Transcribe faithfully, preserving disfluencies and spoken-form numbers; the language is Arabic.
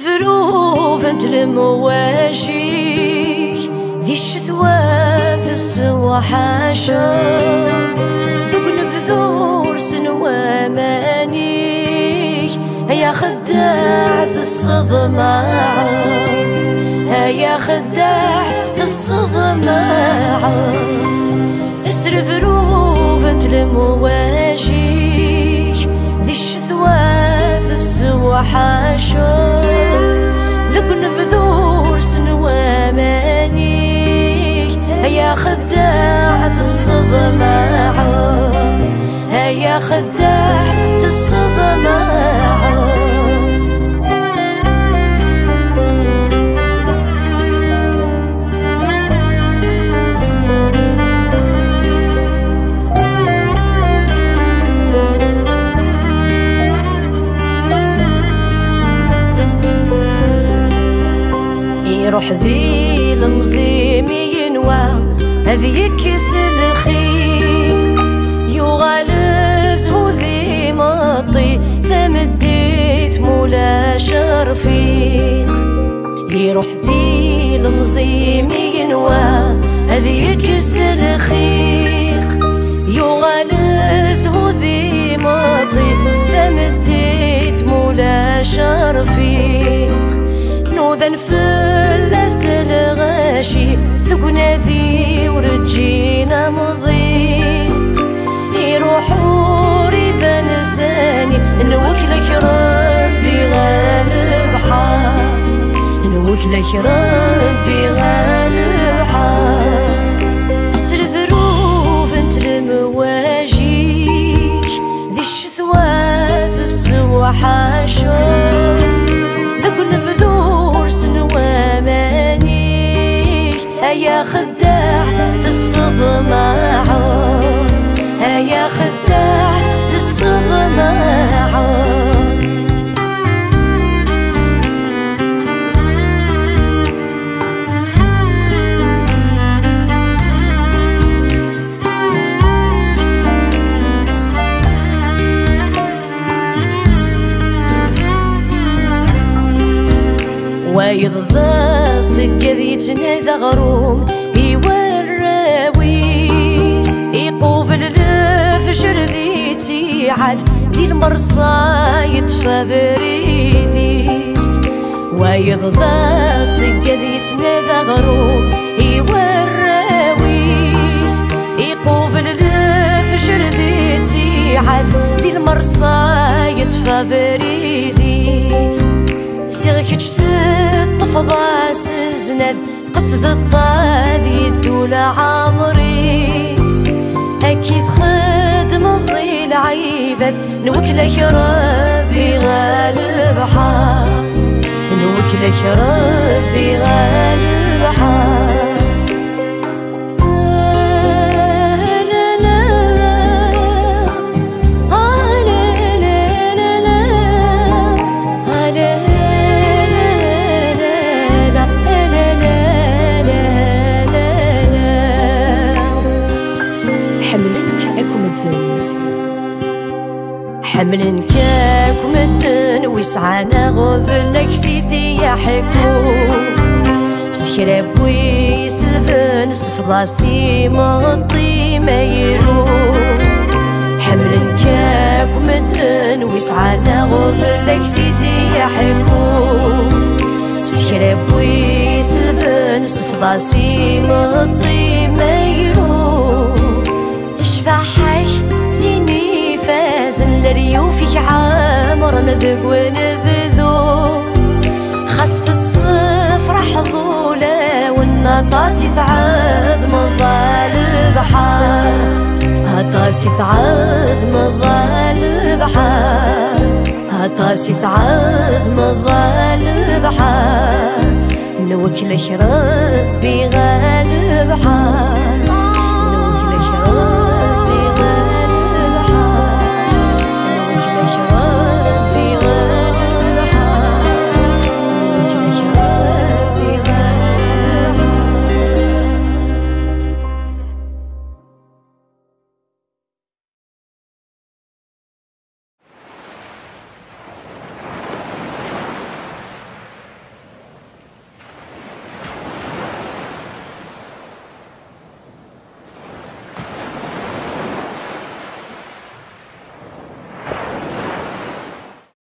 الفروف انت المواجيك ذي الشتوى ذي السوا حاشا ذوق نفذور سنوى مانيك هيا خداع ذي الصدماء هيا خداع ذي الصدماء اسر الفروف انت المواجيك ذي الشتوى ذي السوا حاشا ذوق نفذور سنوى مانيك هيا خداع ذي الصدماء هيا خداع ذي الصدماء يروح ذي المزيم ينوى هذي يكس الخير يغالز هو ذي مطي تمديت مولا شرفيق يروح ذي المزيم ينوى هذي يكس الخير يغالز هو ذي مطي تمديت مولا شرفيق نوذن فلاس الغاشي ثقنا ذي ورجينا مضيق يروحوا ريفا نساني نوكلك ربي غالب حار نوكلك ربي غالب حار اسر ظروف انت المواجيك ذي الشتوى ذي السوا حاشا ذوق نفذور سنوى مانيك هيا خداع ذي الصدماء هيا خداع ذي الصدماء ويضذى صقذ يتنادى غروم يوراويس يقوفل الفجر ذي تيعات ذي المرصى يطفى بريديس ويضذى صقذ يتنادى غروم يوراويس يقوفل الفجر ذي تيعات ذي المرصى يطفى بريديس سيغك تطفض سزناد قصد الطاذي الدولة عمريس أكيد خدم الظل عيفات نوكلك ربي غالب حار نوكلك ربي غالب حار حمل كاك مدن ويسعانا غفلك سيدي يا حكوم سكراب ويسلفن سفضاسي مغطي ما يروم حمل كاك مدن ويسعانا غفلك سيدي يا حكوم سكراب ويسلفن سفضاسي مغطي ما يروم اشفع حي تيني فازن لريو فيك عامر نذق ونبذو خست الصفر حظولا والنطاسي تعاذ مظال بحار هطاسي تعاذ مظال بحار هطاسي تعاذ مظال بحار نوكلك ربي غالب حار